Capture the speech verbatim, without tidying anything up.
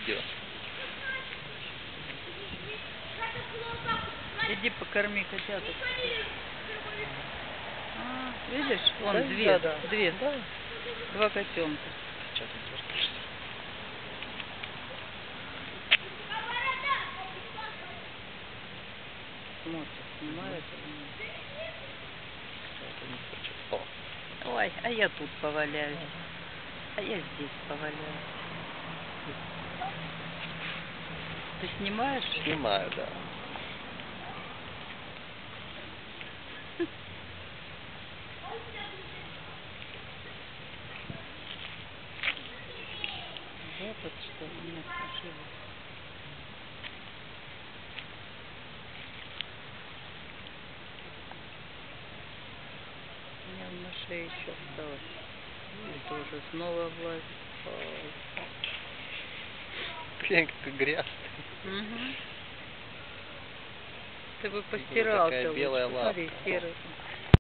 видео. Иди покорми котяток. А, видишь, вон Да, две, да, да. две, Да. два котенка. Сейчас ты отвертишься. Смотрит, снимает или нет. Это не хочет. О. Ой, а я тут поваляюсь. А я здесь поваляюсь. Ты снимаешь? Снимаю, да. Запад, что ли? Нет, ошиблась. У меня на шее еще осталось. Это уже снова влазит. Ой. Блин, как грязный. Угу. Ты бы постирался такая лучше. белая Посмотри, лапка. серый.